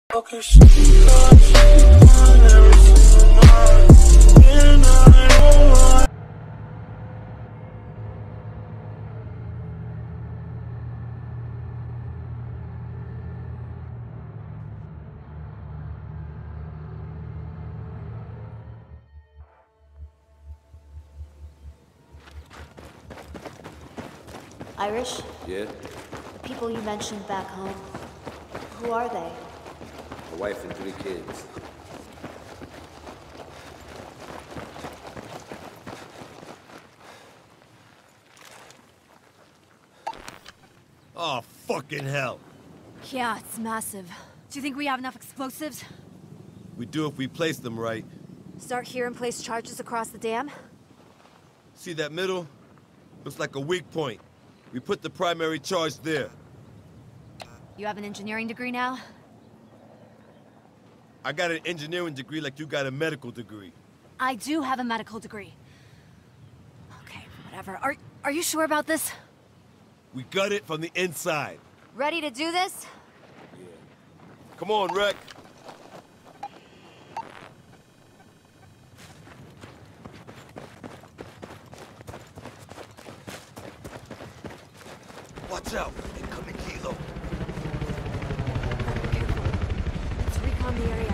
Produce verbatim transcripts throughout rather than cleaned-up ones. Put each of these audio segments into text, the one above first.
Okay, she got she on every single night, and I know why. Irish? Yeah? The people you mentioned back home, who are they? A wife and three kids. Oh, fucking hell. Yeah, it's massive. Do you think we have enough explosives? We do if we place them right. Start here and place charges across the dam? See that middle? Looks like a weak point. We put the primary charge there. You have an engineering degree now? I got an engineering degree like you got a medical degree. I do have a medical degree. Okay, whatever. Are, are you sure about this? We gut it from the inside. Ready to do this? Yeah. Come on, Reck. Watch out! Incoming kilo. Let's recon the area.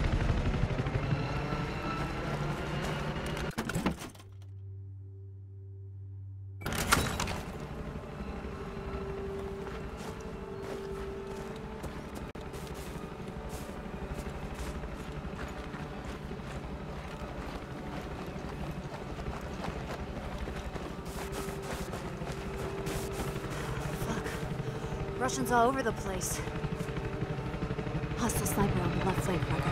Russians all over the place. Hostile sniper on the left flank, Recker.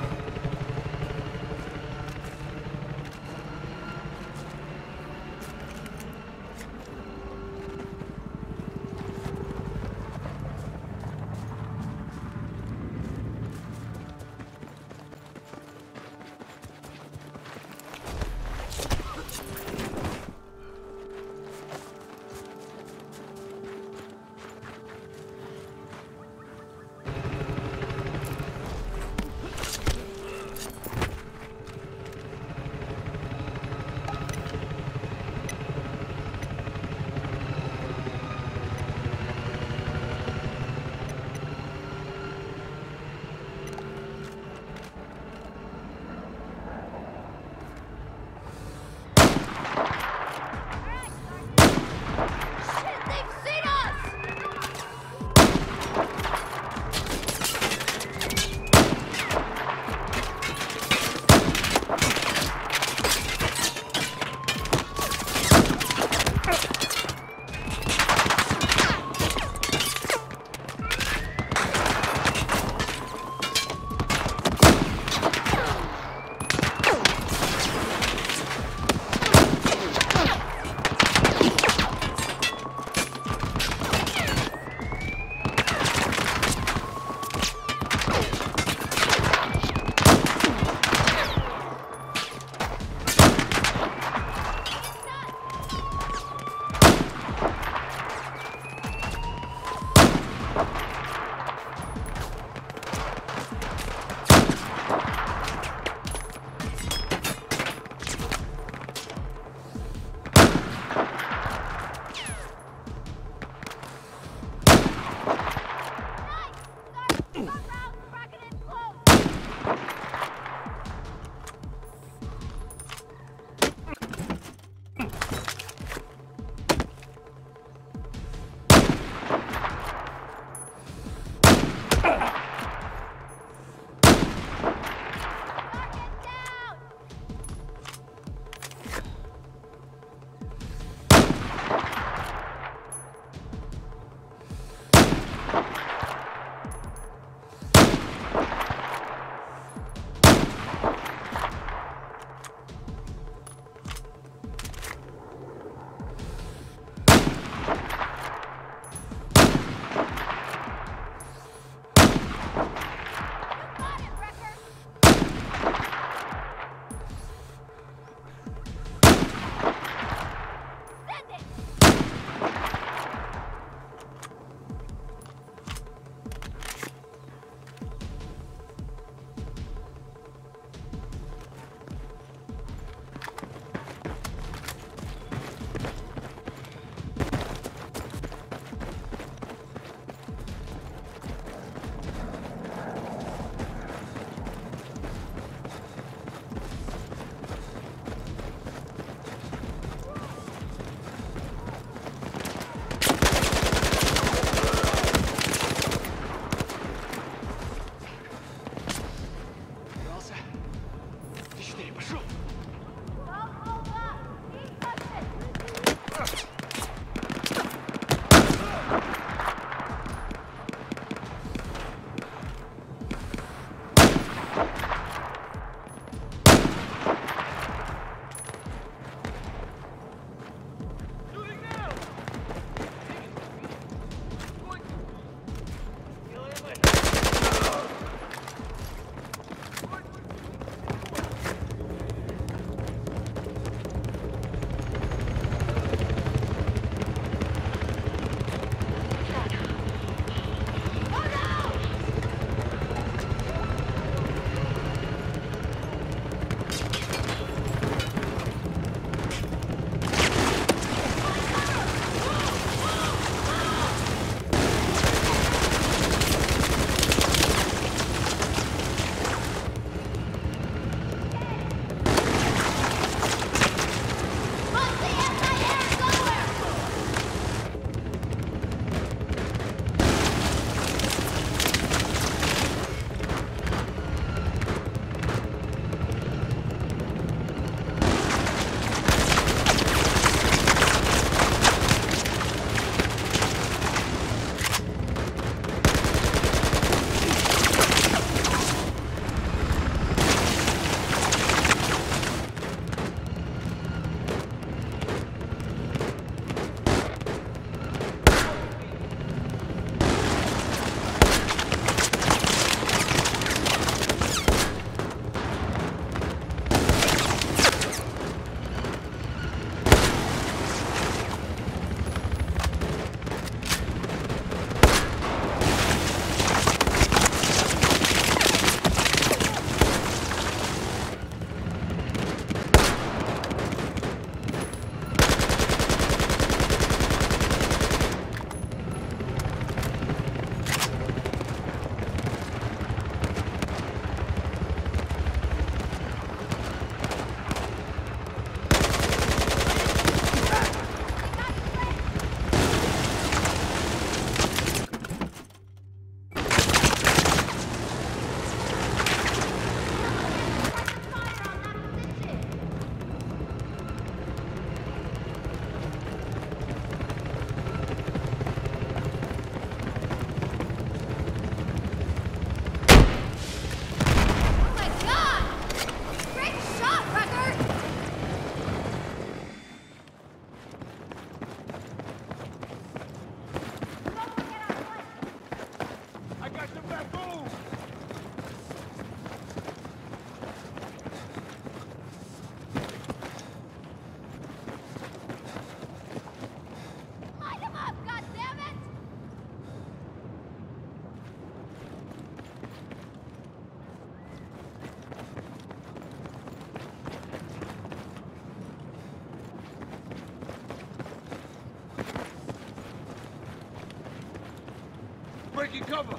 Breaking cover!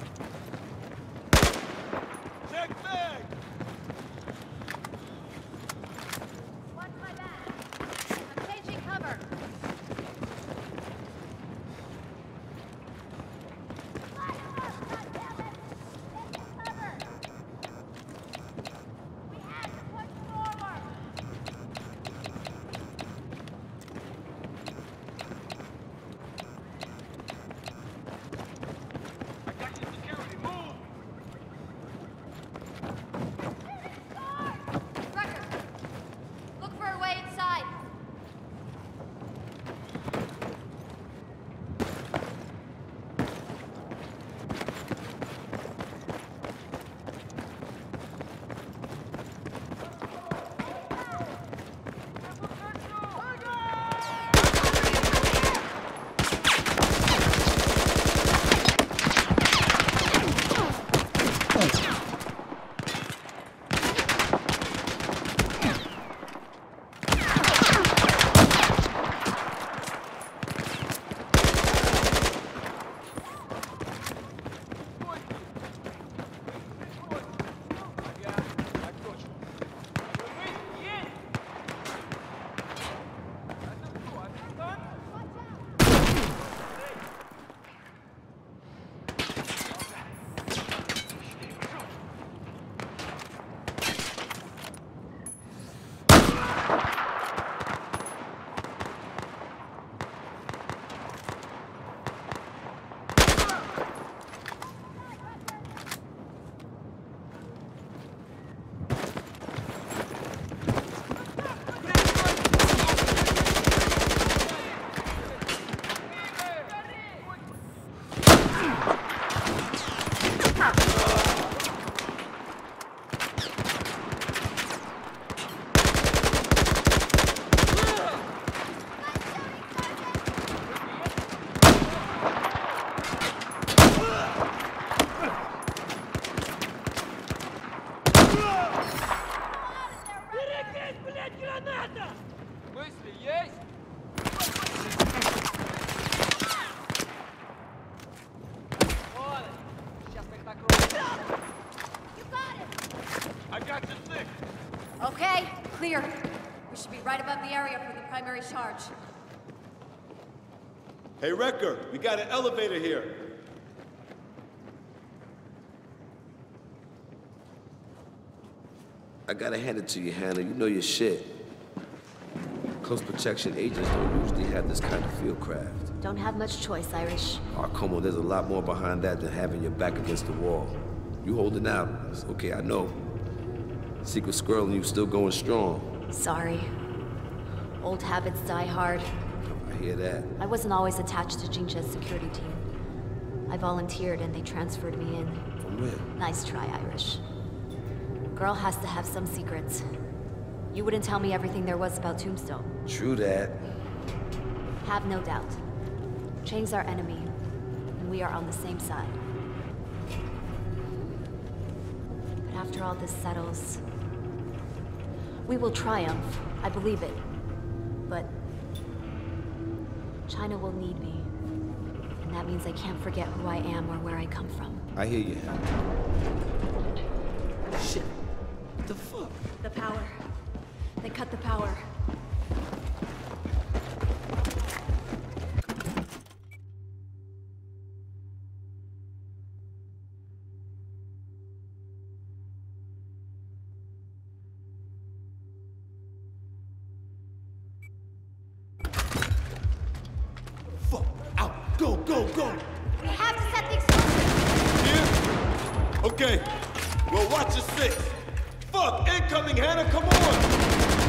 Check back! Watch my back. I'm changing cover. Light 'em up, goddammit! Changing cover. We have to push forward. I got you. Okay, clear. We should be right above the area for the primary charge. Hey, Recker, we got an elevator here. I gotta hand it to you, Hannah. You know your shit. Close protection agents don't usually have this kind of field craft. Don't have much choice, Irish. Oh, come on, there's a lot more behind that than having your back against the wall. You holding out. It's okay, I know. Secret squirrel and you still going strong. Sorry. Old habits die hard. I hear that. I wasn't always attached to Jinja's security team. I volunteered and they transferred me in. From where? Nice try, Irish. Girl has to have some secrets. You wouldn't tell me everything there was about Tombstone. True that. Have no doubt. Chang's our enemy, and we are on the same side. But after all this settles, we will triumph. I believe it. But China will need me. And that means I can't forget who I am or where I come from. I hear you, Hannah. Shit. What the fuck? The power. They cut the power. Fuck, out, go, go, go. We have to set the explosive. Here? Okay, well, watch your six. Fuck, incoming, Hannah, come on.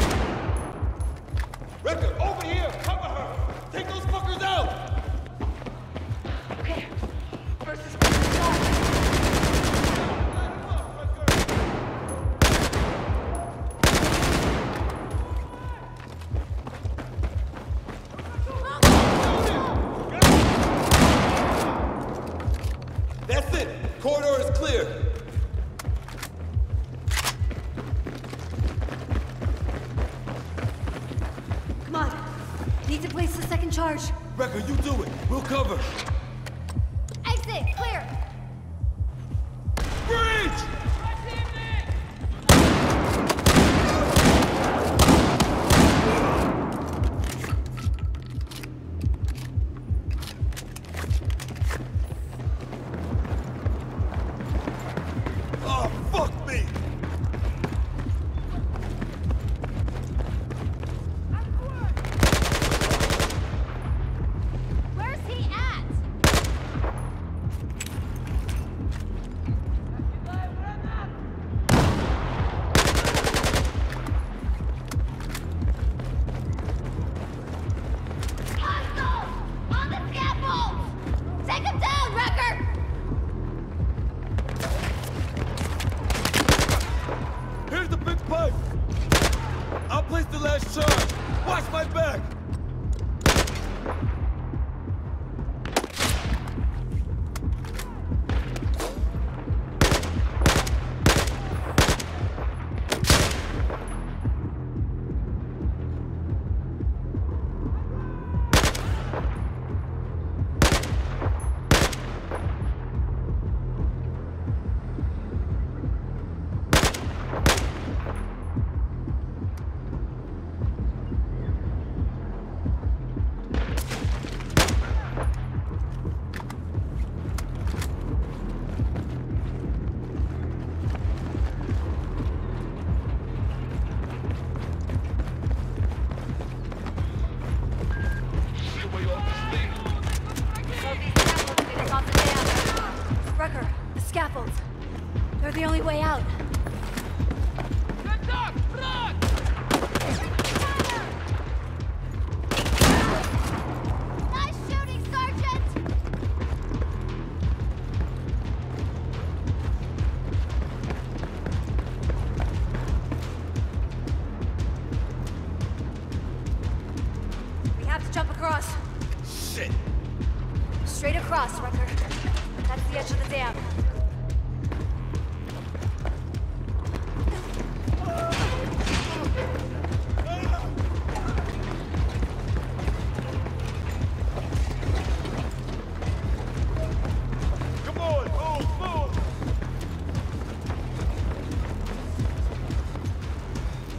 Recker, over here, cover her. Take those fuckers out. Okay. First is first. That's it. Corridor is clear. Come on. Need to place the second charge. Recker, you do it. We'll cover. Exit, clear. Bridge! Oh, fuck me! Where's he at? Hostile! On the scaffold! Take him down, Recker! Here's the big pipe. I'll place the last charge. Watch my back. Recker, the scaffolds. They're the only way out. Nice shooting, Sergeant! We have to jump across. Shit. Straight across, Recker. That's the edge of the dam. Come on, move, move.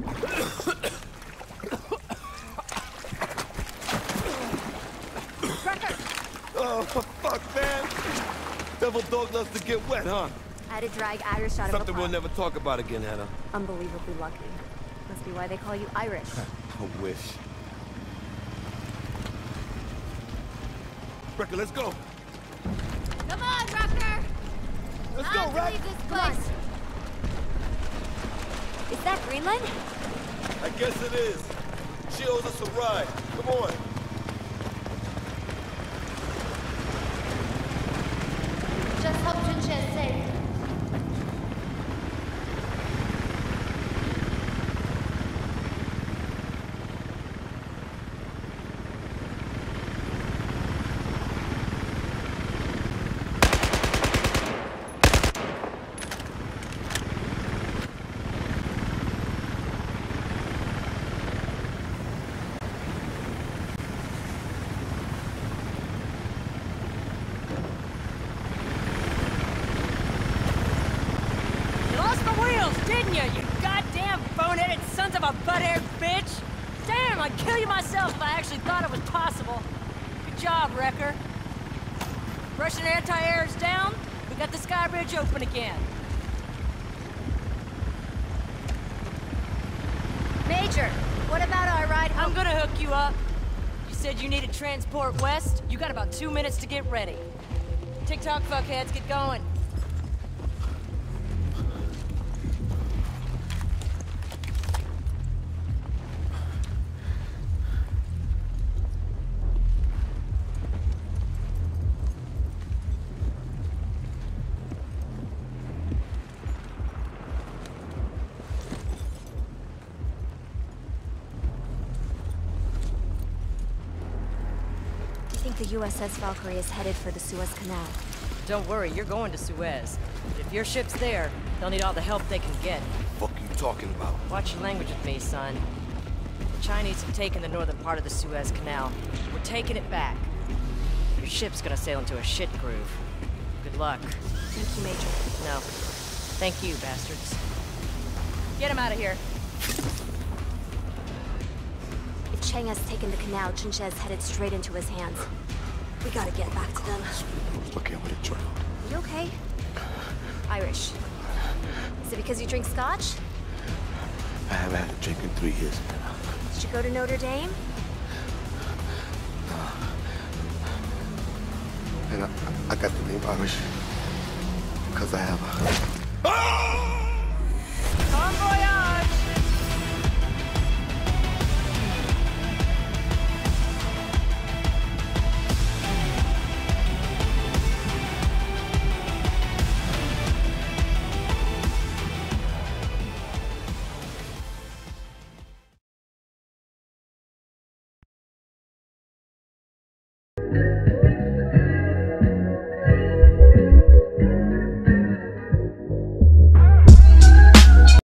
Oh, fuck, man. Devil dog loves to get wet, huh? I had to drag Irish out of Something a we'll pond. never talk about again, Hannah. Unbelievably lucky. Must be why they call you Irish. I wish. Recker, let's go. Come on, Recker! Let's Time go, to Reck. leave this Come on. place. Is that Greenland? I guess it is. She owes us a ride. Come on. Just hope Jinja is safe. Didn't you, you goddamn bone-headed sons of a butt-haired bitch? Damn, I'd kill you myself if I actually thought it was possible. Good job, Recker. Russian anti-air is down. We got the sky bridge open again. Major, what about our ride home? I'm gonna hook you up. You said you needed transport west. You got about two minutes to get ready. TikTok fuckheads, get going. I think the U S S Valkyrie is headed for the Suez Canal. Don't worry, you're going to Suez. But if your ship's there, they'll need all the help they can get. What are you talking about? Watch your language with me, son. The Chinese have taken the northern part of the Suez Canal. We're taking it back. Your ship's gonna sail into a shit groove. Good luck. Thank you, Major. No. Thank you, bastards. Get him out of here. If Chang has taken the canal, Jinja is headed straight into his hands. We gotta get back to them. Look at what it drowned. You okay? Irish. Is it because you drink scotch? I haven't had a drink in three years. Did you go to Notre Dame? And I, I got the name Irish because I have a... Bon voyage! Thank you.